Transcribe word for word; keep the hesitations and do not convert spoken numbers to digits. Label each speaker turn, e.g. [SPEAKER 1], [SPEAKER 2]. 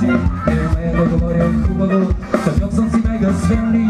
[SPEAKER 1] Heel mijn ogen maar heel goed wat goed. Dat job soms die mij gespeeld.